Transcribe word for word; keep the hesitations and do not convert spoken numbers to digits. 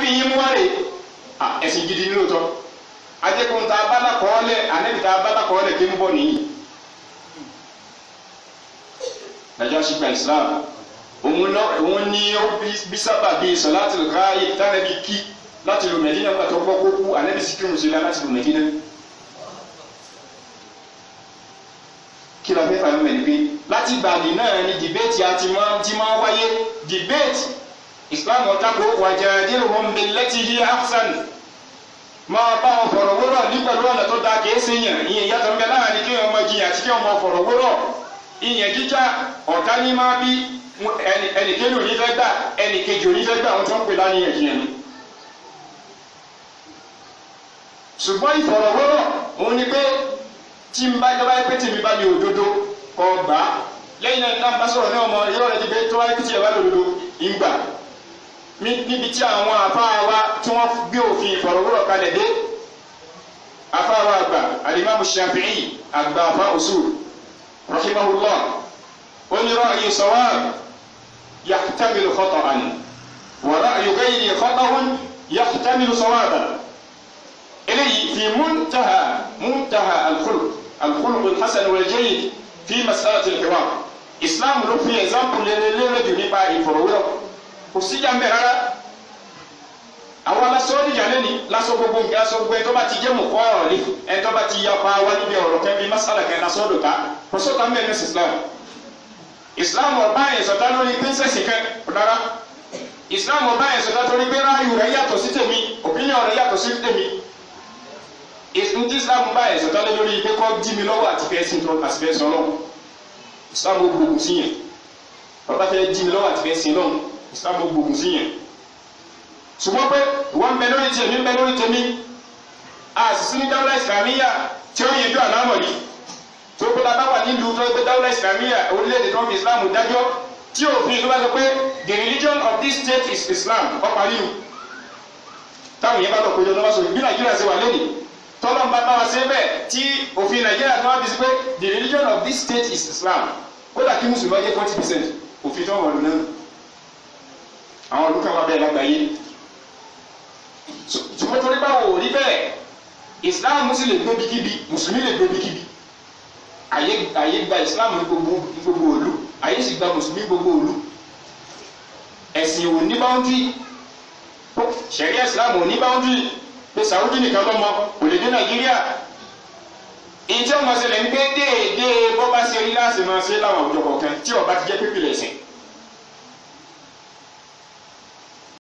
bí yín mú wá rè ẹ̀sìn gidi ní lóòótọ́ ajẹ́kùn tá a bá lákọọ́lẹ̀ ànẹ́bí tá a bá lákọọ́lẹ̀ kí ń bọ̀ nìyí. Nàìjíríà gba Islam òun ní bí sábà bíi sọ̀láàtì ráàyè tánàbí kí láti lu Mẹdínà nígbà tó gbọ́ kó kú ànẹ́bí sí kírun sí la láti lu Mẹdínà. Kí la fẹ́ fà mí mẹ́rin pé láti gbàgbé náà ni dìbẹ́tì àti ti máa wáyé dìbẹ́tì Islam ọ̀tàkùn wajadiluhum billati hiya ahsan máa bá wọn fọ̀rọ̀ wúrọ̀ ní pẹ̀lú ọ̀nà tó dáa kìí ṣe yàn ìyẹn yàtọ̀ ń bẹ láàrin kí wọn máa jiyàn àti kí wọn máa fọ̀rọ̀ wúrọ̀ ìyẹn jíjà ọ̀tá ní máa bí ẹnìkejì òní fẹ́ gbà ẹnìkejì òní fẹ́ gbà wọn tó ń pè láníyàn jiyàn ni. ṣùgbọ́n ìfọ̀rọ̀ wúrọ̀ òun ni pé tí n bá jọba pé tèmi bá ní òdodo kọ gbà á lẹ́yìn náà náà bá sọ̀rọ̀ ní ọmọ yóò rẹ̀ di pé tó wáyé pété ẹ̀ bá lòdodo ìgbà níbi tí àwọn àfáà wa tí wọ́n gbé òfin ìfọ̀rọ̀wérọ̀ kalẹ̀ dé àfáà wa àgbà alimami Shafi'i àgbà àfáà usul rahimahullah ó ní ra'yu sawab yahtamilu khata'an wa ra'yu ghayri khata'un yahtamilu sawaban eléyìí fi muntaha muntaha al-khuluq al-khuluq al-hasan wal-jayyid fi mas'alati al-hiwar Islam ló fi example lélẹ́lẹ́lẹ́ jù nípa ìfọ̀rọ̀wérọ̀ kò sí jàmbẹ́ rárá àwọn alasọ́ níjà lẹ́ni lásọ gbogbo nǹkan lásọ gbogbo ẹ̀ tó bá ti jẹ́ mọ̀ kọ́ ọ̀rọ̀ ní ẹ̀ tó bá ti yapa wá níbi ọ̀rọ̀ kẹ́ bí masala kẹ́ lásọ dòta kò sọ́ta mẹ́rin ní Islam Islam ọba yẹn sọ̀tà lórí pínsẹ̀sì kẹ́ rárá Islam ọba yẹn sọ̀tà lórí pé ráàyù rẹ̀ yàtọ̀ sí tèmi opinion rẹ̀ yàtọ̀ sí tèmi ìsúntí Islam ọba yẹn sọ̀tà lórí pé kọ́ dí mi lọ́wọ́ àti fẹ́ sí tó àti fẹ́ sọ lọ́wọ́ Islam ó gbógun sí yẹn ọba fẹ́ dí mi lọ́wọ́ àti fẹ́ sí lọ́wọ́ Islam ó gbógun sí yẹn ṣùgbọ́n pé wọ́n bẹ lórí tèmi bẹ lórí tèmi àṣìṣe ní dáwọ́lá ìsìlámíyà tí ó yẹjú àlámọ̀rí tó kó la bá wà nílùú tó gbé dáwọ́lá ìsìlámíyà orílẹ̀-èdè tó ń fi Islam dájọ́ tí òfin ló bá sọ pé the religion of this state is Islam ọ̀pá nínú táwọn yẹn bá lọ péjọ lọ́wọ́ sọ bí Nàìjíríà ṣe wà lónìí tọ́lọ́ bá bá wa ṣe bẹ́ẹ̀ tí òfin Nàìjíríà tó wá fi sí pé the religion of this state is Islam kódà kí mùsùlùmí ọjọ́ forty percent òfin tó wọ̀ lónìí náà àwọn olùkọ́ wa bẹ́ẹ̀ lágbàáyé ṣùgbọ́n torí báwo rí bẹ́ẹ̀ Islam sì lè gbé bíkíbi mùsùlùmí lè gbé bíkíbi ayé ayé gba Islam ní gbogbo ní gbogbo òlu ayé sì gba mùsùlùmí ní gbogbo òlu ẹ̀sìn ò ní báńdì ṣẹ̀ríà Islam ò ní báńdì pé Saudi nìkan lọ́mọ kò lè dé Nàìjíríà ìjọ ọmọ ṣẹlẹ̀ ń gbé déédéé bọ́ bá ṣe rí láti máa ṣe láwọn àwùjọ kọ̀ọ̀kan tí ọba ti jẹ́ pípìlẹ̀ ẹ̀sìn.